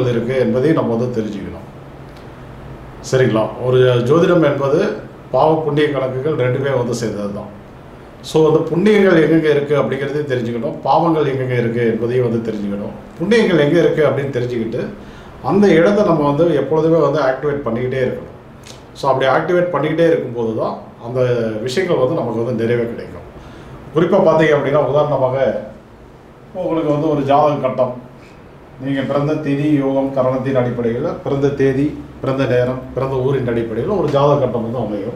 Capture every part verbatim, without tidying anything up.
எப்பொழுது இருக்குது என்பதையும் நம்ம வந்து தெரிஞ்சுக்கணும். சரிங்களா? ஒரு ஜோதிடம் என்பது பாவ புண்ணிய கணக்குகள் ரெண்டுமே வந்து சேர்ந்தது தான். ஸோ அந்த புண்ணியங்கள் எங்கெங்கே இருக்குது அப்படிங்கிறதையும் தெரிஞ்சுக்கணும், பாவங்கள் எங்கெங்கே இருக்குது என்பதையும் வந்து தெரிஞ்சுக்கணும். புண்ணியங்கள் எங்கே இருக்குது அப்படின்னு தெரிஞ்சுக்கிட்டு அந்த இடத்த நம்ம வந்து எப்பொழுதுமே வந்து ஆக்டிவேட் பண்ணிக்கிட்டே இருக்கணும். ஸோ அப்படி ஆக்டிவேட் பண்ணிக்கிட்டே இருக்கும்போது தான் அந்த விஷயங்கள் வந்து நமக்கு வந்து நிறைவே கிடைக்கும். குறிப்பாக பார்த்தீங்க அப்படின்னா, உதாரணமாக உங்களுக்கு வந்து ஒரு ஜாதக கட்டம், நீங்கள் பிறந்த திதி யோகம் கரணத்தின் அடிப்படையில், பிறந்த தேதி, பிறந்த நேரம், பிறந்த ஊரின் அடிப்படையில் ஒரு ஜாதக கட்டம் வந்து அமையும்.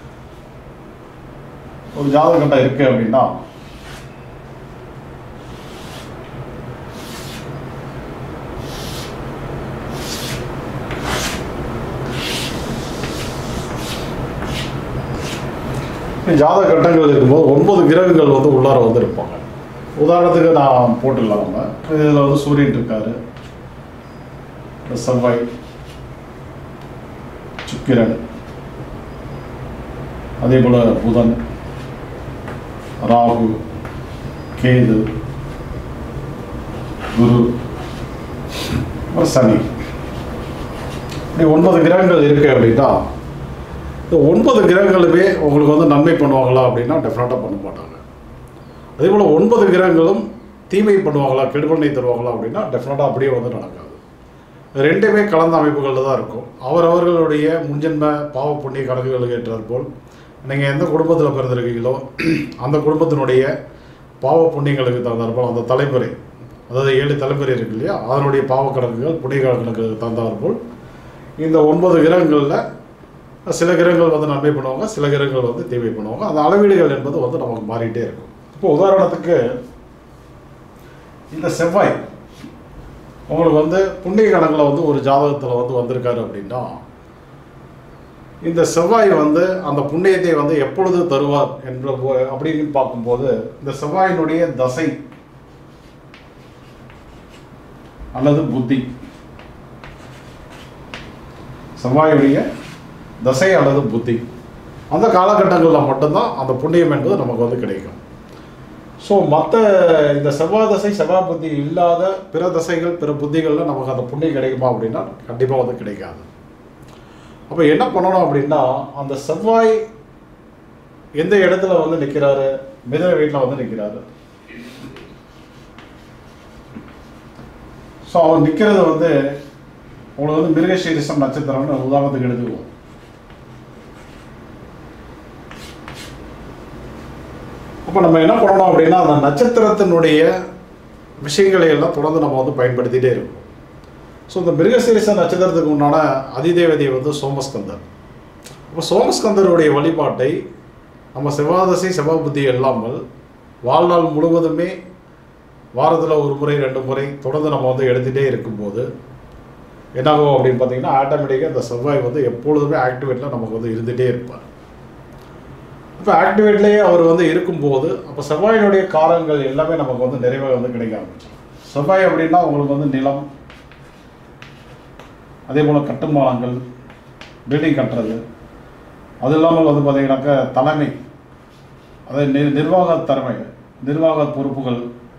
ஒரு ஜாதக கட்டம் இருக்குது அப்படின்னா ஜாதக கட்டங்கள் இருக்கும்போது ஒன்பது கிரகங்கள் வந்து உள்ளார வந்து இருப்பாங்க. உதாரணத்துக்கு நான் போட்டுடலாம். நம்ம இதில் வந்து சூரியன் இருக்காரு, செவ்வாய், சுக்கிரன், அதே போல் புதன், ராகு, கேது, குரு, சனி, இப்படி ஒன்பது கிரகங்கள் இருக்கு அப்படின்னா இந்த ஒன்பது கிரகங்களுமே உங்களுக்கு வந்து நன்மை பண்ணுவாங்களா அப்படின்னா டெஃபினட்டாக பண்ண மாட்டாங்க. அதே போல் ஒன்பது கிரகங்களும் தீமை பண்ணுவாங்களா, கெடுபலனை தருவாங்களா அப்படின்னா டெஃபினட்டாக அப்படியே வந்து நடக்காது. ரெண்டுமே கலந்த அமைப்புகளில் தான் இருக்கும். அவரவர்களுடைய முன்ஜென்ம பாவ புண்ணிய கணக்குகளுக்கு ஏற்றார் போல் நீங்கள் எந்த குடும்பத்தில் பிறந்திருக்கீங்களோ அந்த குடும்பத்தினுடைய பாவ புண்ணியங்களுக்கு தகுந்தாற்போல் அந்த தலைமுறை, அதாவது ஏழு தலைமுறை இருக்கு இல்லையா, அதனுடைய பாவ கணக்குகள் புண்ணிய கணக்கு தகுந்தாற்போல் இந்த ஒன்பது கிரகங்களில் சில கிரகங்கள் வந்து நன்மை பண்ணுவாங்க, சில கிரகங்கள் வந்து தீமை பண்ணுவாங்க. அந்த அளவீடுகள் என்பது வந்து நமக்கு மாறிட்டே இருக்கும். இப்போ உதாரணத்துக்கு இந்த செவ்வாய் உங்களுக்கு வந்து புண்ணிய கணக்கில் வந்து ஒரு ஜாதகத்தில் வந்து வந்திருக்காரு அப்படின்னா இந்த செவ்வாய் வந்து அந்த புண்ணியத்தை வந்து எப்பொழுது தருவார் என்ற அப்படின்னு பார்க்கும்போது இந்த செவ்வாயினுடைய தசை அல்லது புத்தி, செவ்வாயுடைய தசை அல்லது புத்தி அந்த காலகட்டங்களில் மட்டும்தான் அந்த புண்ணியம் என்பது நமக்கு வந்து கிடைக்கும். ஸோ மற்ற இந்த செவ்வாய் தசை செவ்வாய் புத்தி இல்லாத பிற தசைகள் பிற புத்திகளில் நமக்கு அந்த புண்ணியம் கிடைக்குமா அப்படின்னா கண்டிப்பாக வந்து கிடைக்காது. அப்போ என்ன பண்ணணும் அப்படின்னா, அந்த செவ்வாய் எந்த இடத்துல வந்து நிற்கிறாரு, மிதன வீட்டில் வந்து நிற்கிறாரு. ஸோ அவர் நிற்கிறது வந்து உங்களுக்கு வந்து மிருகசீரிஷம் நட்சத்திரம்னு உதாரணத்துக்கு எடுத்துக்குவோம். அப்போ நம்ம என்ன பண்ணணும் அப்படின்னா, அந்த நட்சத்திரத்தினுடைய விஷயங்களை எல்லாம் தொடர்ந்து நம்ம வந்து பயன்படுத்திகிட்டே இருக்கோம். ஸோ இந்த மிருகசீரிஷ நட்சத்திரத்துக்கு உண்டான அதிதேவதை வந்து சோமஸ்கந்தர். அப்போ சோமஸ்கந்தருடைய வழிபாட்டை நம்ம செவ்வாதசை செவ்வாய் புத்தி இல்லாமல் வாழ்நாள் முழுவதுமே வாரத்தில் ஒரு முறை ரெண்டு முறை தொடர்ந்து நம்ம வந்து எடுத்துகிட்டே இருக்கும்போது என்னாகும் அப்படின்னு பார்த்தீங்கன்னா, ஆட்டோமேட்டிக்காக இந்த செவ்வாய் வந்து எப்பொழுதுமே ஆக்டிவேட்டில் நமக்கு வந்து இருந்துகிட்டே இருப்பார். இப்போ ஆக்டிவேட்லேயே அவர் வந்து இருக்கும்போது அப்போ செவ்வாயினுடைய காரங்கள் எல்லாமே நமக்கு வந்து நிறைவாக வந்து கிடைக்க ஆரம்பிச்சோம். செவ்வாய் அப்படின்னா உங்களுக்கு வந்து நிலம், அதே போல் கட்டுமானங்கள், பில்டிங் கட்டுறது, அது இல்லாமல் வந்து பார்த்திங்கனாக்கா தலைமை, அதாவது நி நிர்வாக திறமை, நிர்வாக பொறுப்புகள்,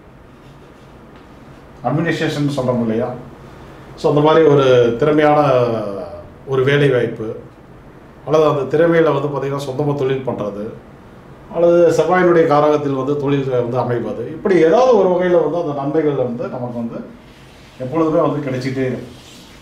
அட்மினிஸ்ட்ரேஷன் சொல்கிறோம் இல்லையா. ஸோ அந்த மாதிரி ஒரு திறமையான ஒரு வேலை வாய்ப்பு, அல்லது அந்த திறமையில் வந்து பார்த்திங்கன்னா சொந்தமாக தொழில் பண்ணுறது, அல்லது செவ்வாயினுடைய காரகத்தில் வந்து தொழில் வந்து அமைவது, இப்படி ஏதாவது ஒரு வகையில் வந்து அந்த நன்மைகள் வந்து நமக்கு வந்து எப்பொழுதுமே வந்து கிடைச்சிட்டே இருக்கும்.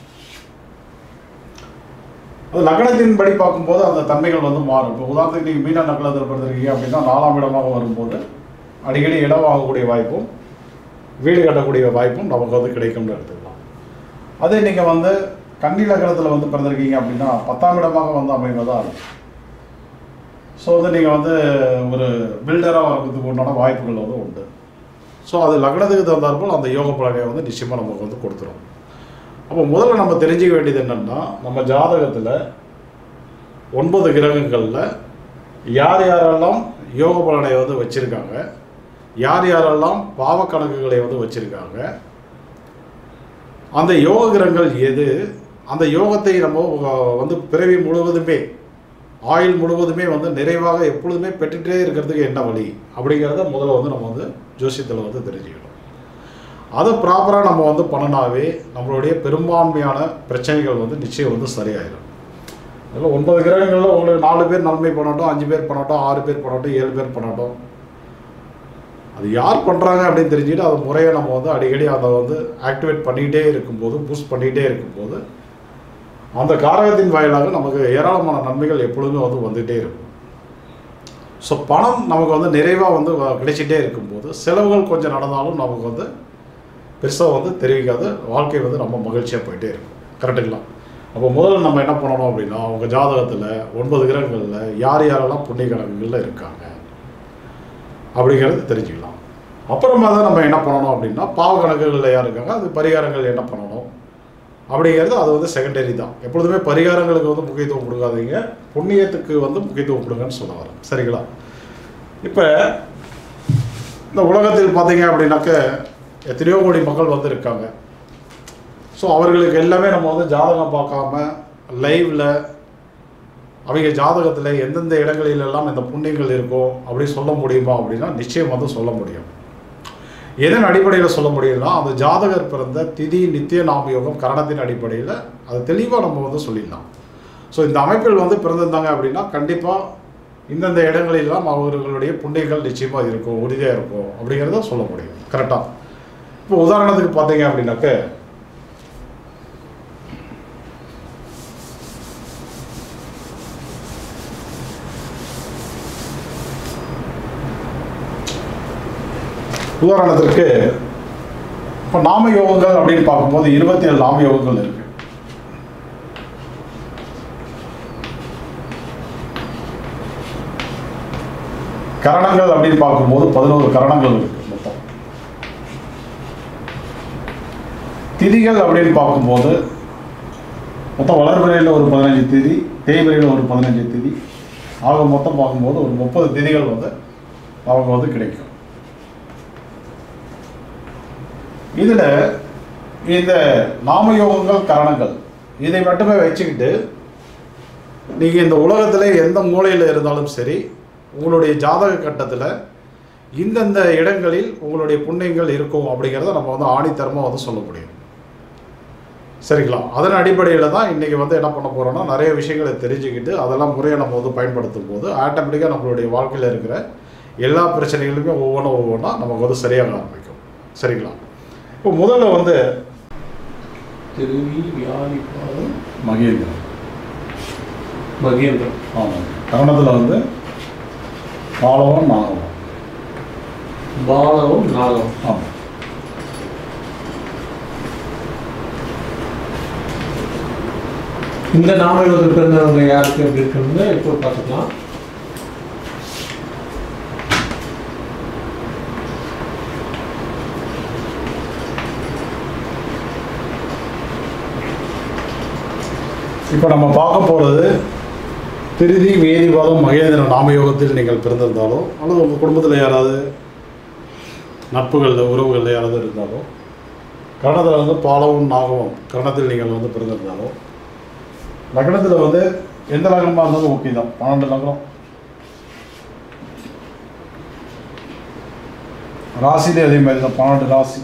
அது லக்னத்தின் படி பார்க்கும்போது அந்த தன்மைகள் வந்து மாறும். இப்போ உதாரணத்துக்கு நீங்கள் மீன நக்கலத்தில் பிறந்திருக்கீங்க அப்படின்னா நாலாம் இடமாக வரும்போது அடிக்கடி இடம் வாங்கக்கூடிய வாய்ப்பும் வீடு கட்டக்கூடிய வாய்ப்பும் நமக்கு வந்து கிடைக்கும்னு எடுத்துக்கலாம். அதே நீங்கள் வந்து கன்னி லக்னத்தில் வந்து பிறந்திருக்கீங்க அப்படின்னா பத்தாம் இடமாக வந்து அமைவதாக இருக்கும். ஸோ வந்து நீங்கள் வந்து ஒரு பில்டராக வரதுக்கு உண்டான வாய்ப்புகள் வந்து உண்டு. ஸோ அது லக்னத்துக்கு தகுந்தாற்போல் அந்த யோக பலனை வந்து நிச்சயமாக நமக்கு வந்து கொடுத்துரும். அப்போ முதல்ல நம்ம தெரிஞ்சுக்க வேண்டியது என்னென்னா, நம்ம ஜாதகத்தில் ஒன்பது கிரகங்களில் யார் யாரெல்லாம் யோக பலனை வந்து வச்சுருக்காங்க, யார் யாரெல்லாம் பாவ கணக்குகளை வந்து வச்சுருக்காங்க, அந்த யோக கிரகங்கள் எது, அந்த யோகத்தை நம்ம வந்து பிறவி முழுவதுமே ஆயுள் முழுவதுமே வந்து நிறைவாக எப்பொழுதுமே பெற்றுகிட்டே இருக்கிறதுக்கு என்ன வழி அப்படிங்கிறத முதல்ல வந்து நம்ம வந்து ஜோசியத்தில் வந்து தெரிஞ்சுக்கணும். அதை ப்ராப்பராக நம்ம வந்து பண்ணினாவே நம்மளுடைய பெரும்பான்மையான பிரச்சனைகள் வந்து நிச்சயம் வந்து சரியாயிடும். அதில் ஒன்பது கிரகங்களில் உங்களுக்கு நாலு பேர் நன்மை பண்ணட்டும், அஞ்சு பேர் பண்ணட்டும், ஆறு பேர் பண்ணட்டும், ஏழு பேர் பண்ணட்டும், அது யார் பண்ணுறாங்க அப்படின்னு தெரிஞ்சுக்கிட்டு அது முறையை நம்ம வந்து அடிக்கடி அதை வந்து ஆக்டிவேட் பண்ணிகிட்டே இருக்கும்போது, பூஸ்ட் பண்ணிகிட்டே இருக்கும்போது அந்த காரகத்தின் வாயிலாக நமக்கு ஏராளமான நன்மைகள் எப்பொழுதுமே வந்து வந்துகிட்டே இருக்கும். ஸோ பணம் நமக்கு வந்து நிறைவாக வந்து கிடைச்சிட்டே இருக்கும்போது செலவுகள் கொஞ்சம் நடந்தாலும் நமக்கு வந்து பெருசாக வந்து தெரிவிக்காது, வாழ்க்கை வந்து நம்ம மகிழ்ச்சியாக போயிட்டே இருக்கும். கரெக்டுங்களா? அப்போ முதல்ல நம்ம என்ன பண்ணணும் அப்படின்னா, அவங்க ஜாதகத்தில் ஒன்பது கிரகங்களில் யார் யாரெல்லாம் புண்ணிய கணக்குகளில் இருக்காங்க அப்படிங்கிறது தெரிஞ்சுக்கலாம். அப்புறமா தான் நம்ம என்ன பண்ணணும் அப்படின்னா, பாவ கணக்குகளில் யார் இருக்காங்க, அது பரிகாரங்கள் என்ன பண்ணணும் அப்படிங்கிறது அது வந்து செகண்டரி தான். எப்பொழுதுமே பரிகாரங்களுக்கு வந்து முக்கியத்துவம் கொடுக்காதீங்க, புண்ணியத்துக்கு வந்து முக்கியத்துவம் கொடுங்கன்னு சொல்ல வரேன். சரிங்களா? இப்போ இந்த உலகத்தில் பார்த்தீங்க அப்படின்னாக்க எத்தனையோ கோடி மக்கள் வந்து இருக்காங்க. ஸோ அவர்களுக்கு எல்லாமே நம்ம வந்து ஜாதகம் பார்க்காம லைவில் அவங்க ஜாதகத்தில் எந்தெந்த இடங்களிலெல்லாம் இந்த புண்ணியங்கள் இருக்கும் அப்படி சொல்ல முடியுமா அப்படின்னா நிச்சயம் வந்து சொல்ல முடியும். எதன் அடிப்படையில் சொல்ல முடியும்னா, அந்த ஜாதகர் பிறந்த திதி நித்திய நாம யோகம் கரணத்தின் அடிப்படையில் அதை தெளிவாக நம்ம வந்து சொல்லிடலாம். ஸோ இந்த அமைப்பில் வந்து பிறந்திருந்தாங்க அப்படின்னா கண்டிப்பாக இந்தந்த இடங்களெல்லாம் அவர்களுடைய புண்ணியங்கள் நிச்சயமாக இருக்கும், உறுதியாக இருக்கும் அப்படிங்கிறத சொல்ல முடியும். கரெக்டாக? இப்போ உதாரணத்துக்கு பார்த்தீங்க அப்படின்னாக்க, உதாரணத்திற்கு இப்போ நாம யோகங்கள் அப்படின்னு பார்க்கும்போது இருபத்தி ஏழு நாம யோகங்கள் இருக்கு. கரணங்கள் அப்படின்னு பார்க்கும்போது பதினோரு கரணங்கள் இருக்கு மொத்தம். திதிகள் அப்படின்னு பார்க்கும்போது மொத்தம் வளர்பிறையில் ஒரு பதினஞ்சு திதி, தேய்பிறையில் ஒரு பதினஞ்சு திதி, ஆக மொத்தம் பார்க்கும்போது ஒரு முப்பது திதிகள் வந்து அவங்க வந்து கிடைக்கும். இதில் இந்த நாமயோகங்கள் கரணங்கள் இதை மட்டுமே வச்சுக்கிட்டு நீங்கள் இந்த உலகத்தில் எந்த மூலையில் இருந்தாலும் சரி, உங்களுடைய ஜாதக கட்டத்தில் இந்தந்த இடங்களில் உங்களுடைய புண்ணியங்கள் இருக்கும் அப்படிங்கிறத நம்ம வந்து ஆணித்தரமாக வந்து சொல்ல முடியும். சரிங்களா? அதன் அடிப்படையில் தான் இன்றைக்கி வந்து என்ன பண்ண போகிறோன்னா, நிறைய விஷயங்களை தெரிஞ்சுக்கிட்டு அதெல்லாம் முறையை நம்ம வந்து பயன்படுத்தும் போது ஆட்டோமேட்டிக்காக நம்மளுடைய வாழ்க்கையில் இருக்கிற எல்லா பிரச்சனைகளுமே ஒவ்வொன்றும் ஒவ்வொன்றா நமக்கு வந்து சரியாக ஆரம்பிக்கும். சரிங்களா? இப்போ முதல்ல வந்து திருவி வியாதிப்பாதம் மகேந்திரம் மகேந்திரம் ஆமாம். கரணத்தில் வந்து பாலவம் நாகவம் பாலவம் நாகவம். ஆமாம். இந்த நாமயோகத்தில் பிறந்தவங்க யாருக்கு எப்படி இருக்குன்னு இப்போ பார்த்துக்கலாம். இப்போ நம்ம பார்க்க போகிறது திருதி வேதிபாதம் மகேந்திர நாமயோகத்தில் நீங்கள் பிறந்திருந்தாலோ அல்லது உங்கள் குடும்பத்தில் யாராவது நட்புகளில் உறவுகளில் யாராவது இருந்தாலோ, கரணத்தில் வந்து பாலவும் நாகவம் கரணத்தில் நீங்கள் வந்து பிறந்திருந்தாலோ, லக்னத்தில் வந்து எந்த லக்னமாக இருந்தாலும் ஓகே தான். பன்னெண்டு லக்னம் ராசிலே அதே மாதிரி தான், பன்னெண்டு ராசி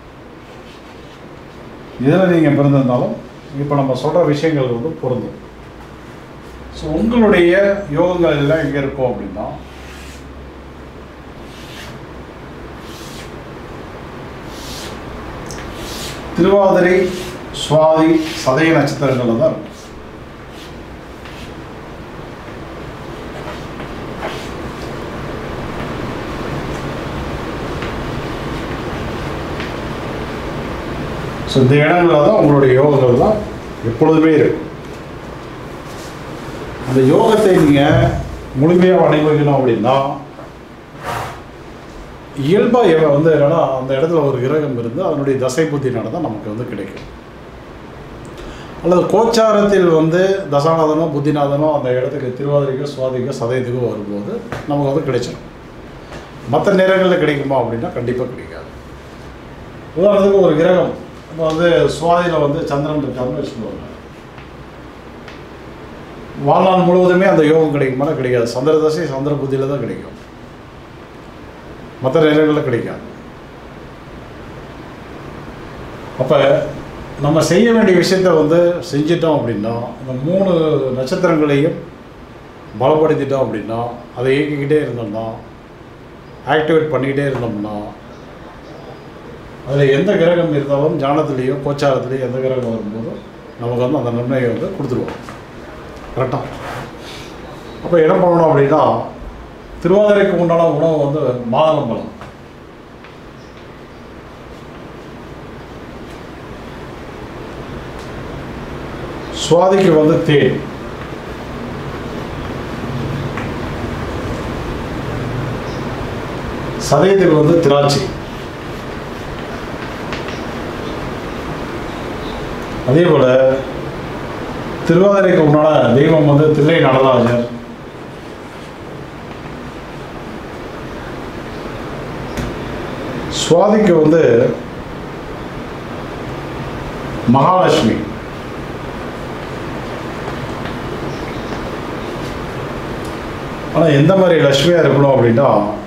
இதில் நீங்கள் பிறந்திருந்தாலும் இப்போ நம்ம சொல்கிற விஷயங்கள் வந்து பொருந்தும். ஸோ உங்களுடைய யோகங்கள் எல்லாம் எங்கே இருக்கும் அப்படின்னா, திருவாதிரை சுவாதி சதய நட்சத்திரங்களில் தான் இருக்கும். ஸோ இந்த இடங்களில் தான் உங்களுடைய யோகங்கள் தான் எப்பொழுதுமே இருக்கும். அந்த யோகத்தை நீங்கள் முழுமையாக அனுபவிக்கணும் அப்படின்னா, இயல்பாக வந்து என்னன்னா அந்த இடத்துல ஒரு கிரகம் இருந்து அதனுடைய தசை புத்தி நடந்தால் நமக்கு வந்து கிடைக்கும். அல்லது கோச்சாரத்தில் வந்து தசாநாதனோ புத்திநாதனோ அந்த இடத்துக்கு திருவாதிரைக்கோ சுவாதிக்கோ சதயத்துக்கோ வரும்போது நமக்கு வந்து கிடைச்சிடும். மற்ற நேரங்களில் கிடைக்குமா அப்படின்னா கண்டிப்பாக கிடைக்காது. உதாரணத்துக்கு ஒரு கிரகம் இப்போ வந்து சுவாதியில் வந்து சந்திரன் இருக்காருன்னு வச்சுக்கோங்க, வாழ்நாள் முழுவதுமே அந்த யோகம் கிடைக்குமானா கிடைக்காது. சந்திர தசை சந்திர புத்தியில் தான் கிடைக்கும், மற்ற நேரங்களில் கிடைக்காது. அப்போ நம்ம செய்ய வேண்டிய விஷயத்த வந்து செஞ்சிட்டோம் அப்படின்னா, இந்த மூணு நட்சத்திரங்களையும் பலப்படுத்திட்டோம் அப்படின்னா, அதை இயக்கிக்கிட்டே இருந்தோம்னா, ஆக்டிவேட் பண்ணிக்கிட்டே இருந்தோம்னா, அதில் எந்த கிரகம் இருந்தாலும் ஜானத்துலேயோ கோச்சாரத்துலேயோ எந்த கிரகம் வரும்போதும் நமக்கு வந்து அந்த நன்மையை வந்து கொடுத்துருவோம். கரெக்டாக? அப்போ என்ன பண்ணணும் அப்படின்னா, திருவாதிரைக்கு உண்டான உணவு வந்து மாதுளம்பழம். சுவாதிக்கு வந்து தேன். சதயத்துக்கு வந்து திராட்சை. அதே போல திருவாதிரைக்கு உண்டான தெய்வம் வந்து தில்லை நடராஜர். சுவாதிக்கு வந்து மகாலட்சுமி. ஆனால் எந்த மாதிரி லட்சுமியாக இருக்கணும் அப்படின்னா,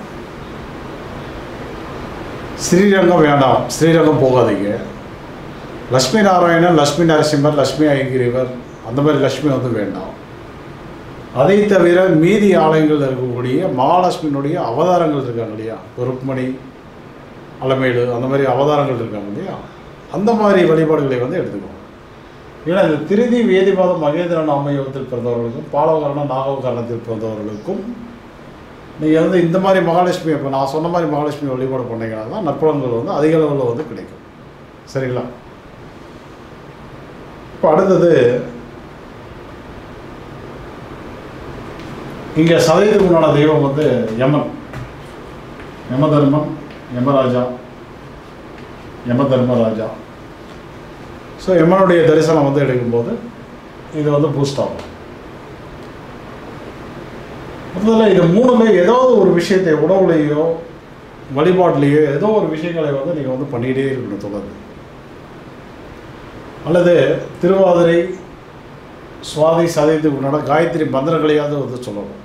ஸ்ரீரங்கம் வேண்டாம், ஸ்ரீரங்கம் போகாதீங்க. லட்சுமி நாராயணன், லட்சுமி நரசிம்மர், லட்சுமி ஐங்கிரிவர், அந்த மாதிரி லட்சுமி வந்து வேண்டாம். அதை தவிர மீதி ஆலயங்கள் இருக்கக்கூடிய மகாலட்சுமியினுடைய அவதாரங்கள் இருக்காங்க இல்லையா, ருக்மணி, அலமேலு, அந்த மாதிரி அவதாரங்கள் இருக்காங்க இல்லையா, அந்த மாதிரி வழிபாடுகளை வந்து எடுத்துக்கணும். ஏன்னா இந்த திருதி வேதிபாதம் மகேந்திரன் அம்மையத்தில் பிறந்தவர்களுக்கும் பாலவகரண நாகவகரணத்தில் பிறந்தவர்களுக்கும் நீங்கள் வந்து இந்த மாதிரி மகாலட்சுமி, இப்போ நான் சொன்ன மாதிரி மகாலட்சுமி வழிபாடு பண்ணிங்கன்னா தான் நற்பலன்கள் வந்து அதிக அளவில் வந்து கிடைக்கும். சரிங்களா? இப்போ அடுத்தது இங்கே சதயத்துக்கு உண்டான தெய்வம் வந்து யமன், யமதர்மன், யமராஜா, யம தர்மராஜா. ஸோ யமனுடைய தரிசனம் வந்து எடுக்கும்போது இது வந்து பூஸ்ட் ஆகும். முதல்ல இது மூணுமே ஏதாவது ஒரு விஷயத்தை உணவுலேயோ வழிபாட்டிலேயோ ஏதோ ஒரு விஷயங்களை வந்து நீங்கள் வந்து பண்ணிகிட்டே இருக்கணும் தொடர்ந்து. அல்லது திருவாதிரை சுவாதி சதயத்துக்கு உண்டான காயத்ரி மந்திரங்களையாவது வந்து சொல்லணும்.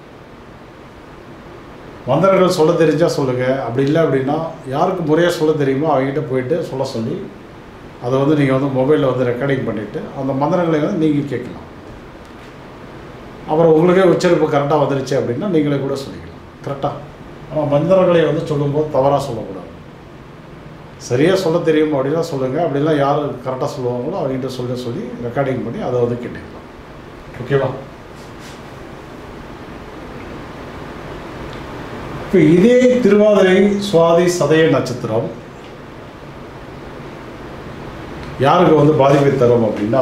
மந்திரங்கள் சொல்ல தெரிஞ்சால் சொல்லுங்கள். அப்படி இல்லை அப்படின்னா யாருக்கு முறையாக சொல்ல தெரியுமோ அவங்ககிட்ட போயிட்டு சொல்ல சொல்லி அதை வந்து நீங்கள் வந்து மொபைலில் வந்து ரெக்கார்டிங் பண்ணிவிட்டு அந்த மந்திரங்களை வந்து நீங்கள் கேட்கலாம். அப்புறம் உங்களுக்கே உச்சரிப்பு கரெக்டாக வந்துருச்சு அப்படின்னா நீங்களே கூட சொல்லிக்கலாம். கரெக்டாக? ஆனால் மந்திரங்களை வந்து சொல்லும்போது தவறாக சொல்லக்கூடாது. சரியாக சொல்ல தெரியும் அப்படின்னா சொல்லுங்கள். அப்படிலாம் யார் கரெக்டாக சொல்லுவாங்களோ அவங்ககிட்ட சொல்ல சொல்லி ரெக்கார்டிங் பண்ணி அதை வந்து கேட்டுக்கலாம். ஓகேவா? இப்போ இதே திருவாதிரை சுவாதி சதய நட்சத்திரம் யாருக்கு வந்து பாதிப்பை தரும் அப்படின்னா,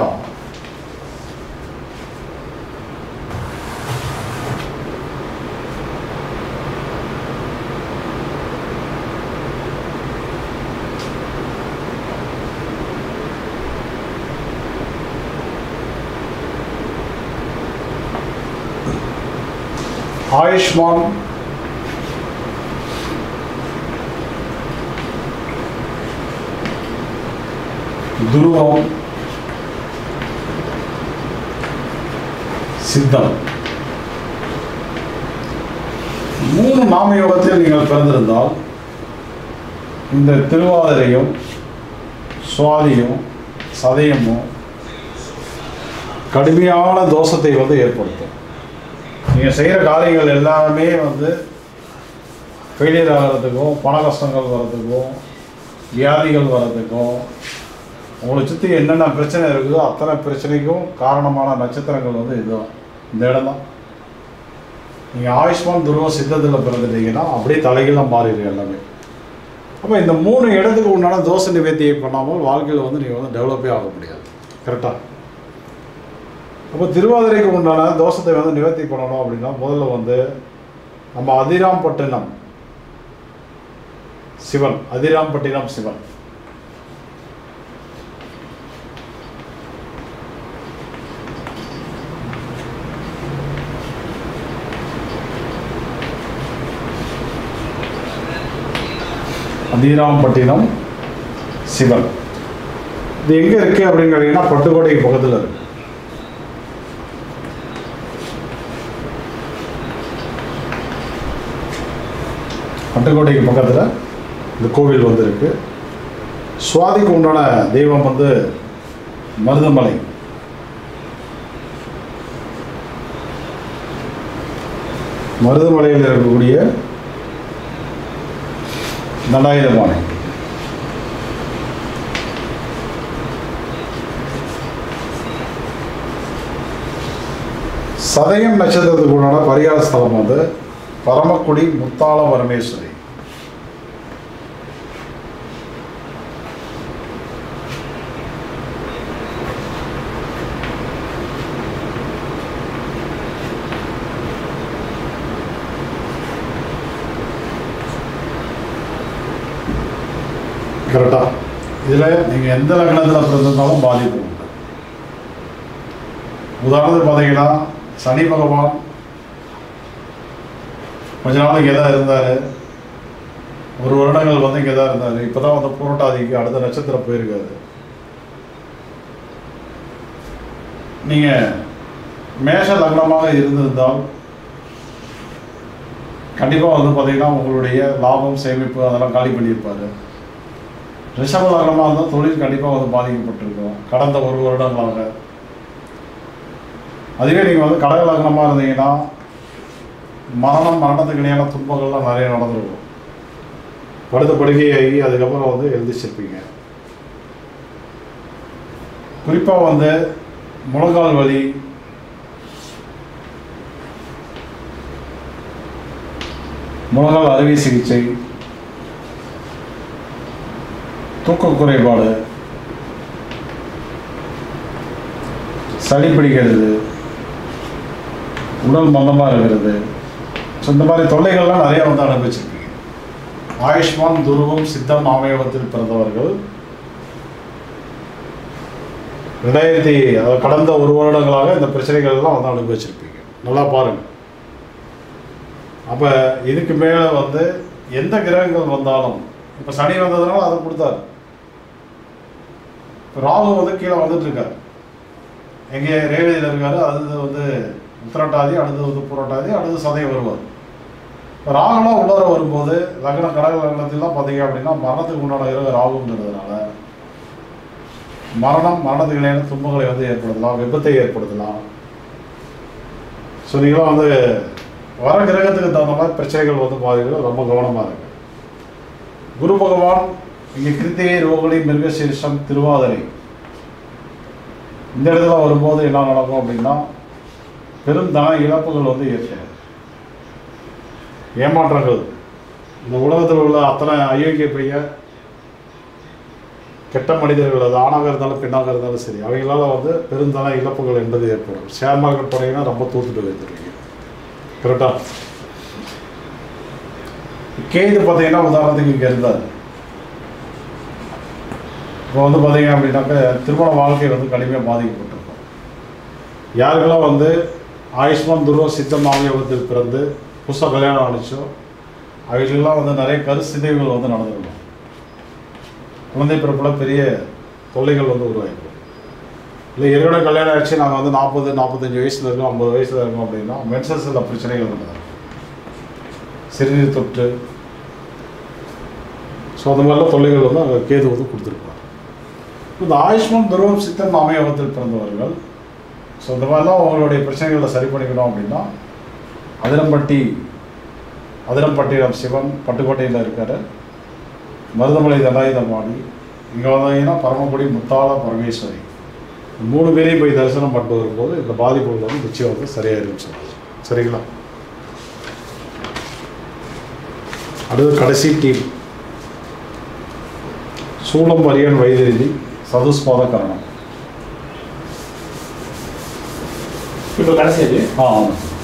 ஆயுஷ்மான், துருவம், சித்தம், மூணு நாம யோகத்தில் நீங்கள் பிறந்திருந்தால் இந்த திருவாதிரையும் சுவாதியும் சதயமும் கடுமையான தோஷத்தை வந்து ஏற்படுத்தும். நீங்கள் செய்கிற காரியங்கள் எல்லாமே வந்து ஃபெயிலியர் ஆகிறதுக்கும், பண கஷ்டங்கள் வர்றதுக்கும், வியாதிகள் வர்றதுக்கும், உங்களை சுற்றி என்னென்ன பிரச்சனை இருக்குதோ அத்தனை பிரச்சனைக்கும் காரணமான நட்சத்திரங்கள் வந்து இதுதான், இந்த இடம் தான். நீங்கள் ஆயுஷ்மான் துருவம் சித்தத்தில் பிறந்துட்டீங்கன்னா அப்படியே தலைகீழாக மாறிடுங்க எல்லாமே. அப்போ இந்த மூணு இடத்துக்கு உண்டான தோஷ நிவர்த்தியை பண்ணாமல் வாழ்க்கையில் வந்து நீங்கள் வந்து டெவலப்பே ஆக முடியாது. கரெக்டாக? அப்போ திருவாதிரைக்கு உண்டான தோஷத்தை வந்து நிவர்த்தி பண்ணணும் அப்படின்னா முதல்ல வந்து நம்ம அதிராம்பட்டினம் சிவன், அதிராம்பட்டினம் சிவன், அதிராம்பட்டினம் சிவன் இது எங்கே இருக்குது அப்படின்னு கேட்டிங்கன்னா பட்டுக்கோட்டைக்கு பக்கத்தில் இருக்கு. பட்டுக்கோட்டைக்கு பக்கத்தில் இந்த கோவில் வந்து இருக்குது. சுவாதிக்கு உண்டான தெய்வம் வந்து மருதமலை. மருதமலையில் இருக்கக்கூடிய தண்டாயுதபாணி. சதயம் நட்சத்திரத்துக்கு உண்டான பரிகார ஸ்தலம் வந்து பரமக்குடி முத்தாள பரமேஸ்வரி. கரெக்டா? இதில் நீங்கள் எந்த லக்னத்தில் பிறந்திருந்தாலும் பாதிப்பு உண்டு. உதாரணத்துக்கு பார்த்தீங்கன்னா சனி பகவான் கொஞ்ச நாளைக்கு எதாக இருந்தார், ஒரு வருடங்கள் வந்து இங்கே தான் இருந்தார். இப்போ தான் வந்து புரட்டாதிக்கு அடுத்த நட்சத்திரம் போயிருக்காரு. நீங்கள் மேஷ லக்னமாக இருந்திருந்தால் கண்டிப்பாக வந்து பார்த்தீங்கன்னா உங்களுடைய லாபம் சேமிப்பு அதெல்லாம் காலி பண்ணியிருப்பார். ரிஷப லக்னமாக இருந்தால் தொழில் கண்டிப்பாக வந்து பாதிக்கப்பட்டிருக்கும் கடந்த ஒரு வருடங்களாக. அதுவே நீங்கள் வந்து கடக லக்னமாக இருந்தீங்கன்னா மரணம் மரணத்துக்கு இணையான துன்பங்கள்லாம் நிறைய நடந்துருக்கும். படுத்த படுக்கையாகி அதுக்கப்புறம் வந்து எழுந்திரிச்சிருப்பீங்க. குறிப்பாக வந்து முழங்கால் வலி, முழங்கால் அறுவை சிகிச்சை, தூக்க குறைபாடு, சளி பிடிக்கிறது, உடல் மந்தமாக இருக்கிறது, ஸோ இந்த மாதிரி தொல்லைகள்லாம் நிறையா வந்து அனுபவிச்சிருக்கீங்க. ஆயுஷ்மான் துருவம் சித்தம் ஆமயோகத்தில் பிறந்தவர்கள் ரெண்டாயிரத்தி கடந்த ஒரு வருடங்களாக இந்த பிரச்சனைகள்லாம் வந்து அனுபவிச்சிருப்பீங்க. நல்லா பாருங்கள். அப்போ இதுக்கு மேலே வந்து எந்த கிரகங்கள் வந்தாலும், இப்போ சனி வந்ததுனால அதை கொடுத்தாரு. இப்போ ராகு வந்து கீழே வந்துட்டு இருக்காரு, எங்கே ரேவதியில் இருக்காரு. அது வந்து உத்திரட்டாதி, அடுத்தது வந்து புரட்டாதி, அடுத்து சதயம் வருவார். இப்போ ராகுலாம் உள்ளார வரும்போது லக்ன கடக லக்னத்திலாம் பார்த்தீங்க அப்படின்னா மரணத்துக்கு உண்டான இரவு ராகுங்கிறதுனால மரணம் மரணத்துக்கு இணையான துன்பங்களை வந்து ஏற்படுத்தலாம், விபத்தை ஏற்படுத்தலாம். ஸோ நீங்களாம் வந்து வர கிரகத்துக்கு தகுந்த மாதிரி பிரச்சனைகள் வந்து பாதிக்கிறது ரொம்ப கவனமாக இருக்கு. குரு பகவான் இங்கே கிருத்திகை, ரோகிணி, மிருகசீரிஷம், திருவாதிரை இந்த இடத்துல வரும்போது என்ன நடக்கும் அப்படின்னா பெரும் தன இழப்புகள் வந்து ஏற்படும், ஏமாற்றங்கள். இந்த உலகத்தில் உள்ள அத்தனை அயோக்கிய பையன் கெட்ட மனிதர்கள், அது ஆணாக இருந்தாலும் பெண்ணாக இருந்தாலும் சரி, அவங்களால வந்து பெருந்தன இழப்புகள் என்பது ஏற்படும். ஷேர் மார்க்கெட் போனீங்கன்னா ரொம்ப தூத்துட்டு வைத்துருக்கீங்க. கரெக்டாக? கேது பார்த்தீங்கன்னா உதாரணத்துக்கு இங்கே இருந்தார். இப்போ வந்து பார்த்தீங்க அப்படின்னாக்க திருமண வாழ்க்கை வந்து கடுமையாக பாதிக்கப்பட்டிருக்கும். யாருக்கெல்லாம் வந்து ஆயுஷ்மான் துருவ சித்தம் ஆகியவற்றில் பிறந்து புதுசாக கல்யாணம் ஆனிச்சோ அவங்களுக்கெல்லாம் வந்து நிறைய கருசிதைவுகள் வந்து நடந்திருக்கும். குழந்தை பிறப்பில் பெரிய தொல்லைகள் வந்து உருவாகிருக்கும். இல்லை ஏற்கனவே கல்யாணம் ஆயிடுச்சு, நாங்கள் வந்து நாற்பது நாற்பத்தஞ்சு வயசில் இருக்கோம், ஐம்பது வயசில் இருக்கோம் அப்படின்னா மென்சஸில் பிரச்சனைகள் நடந்தது, சிறுநீர் தொற்று, ஸோ அந்த மாதிரிலாம் தொல்லைகள் வந்து அங்கே கேது வந்து கொடுத்துருப்பார். இந்த ஆயுஷ்மான் துருவம் சித்தம் அமையவத்தில் பிறந்தவர்கள் ஸோ இந்த மாதிரிலாம் அவங்களுடைய பிரச்சனைகளை சரி பண்ணிக்கணும் அப்படின்னா அதிரம்பட்டி அதிரம்பட்டினம் சிவன் பட்டுக்கோட்டையில் இருக்கார், மருதமலை தண்டாயுதபாணி, இங்கே வந்தீங்கன்னா பரமக்குடி முத்தாள பரமேஸ்வரி, மூணு பேரையும் போய் தரிசனம் பண்ணிட்டு வரும்போது இந்த பாதிப்புகள் வந்து நிச்சயம் வந்து சரியாக இருக்குன்னு சொல்லுவாங்க. சரிங்களா? அடுத்து கடைசி டீம் சூளம் அரியன் வைத்தியதி சதுஸ்பாத கரணம். இப்போ கடைசி ஆ ஆமாம்.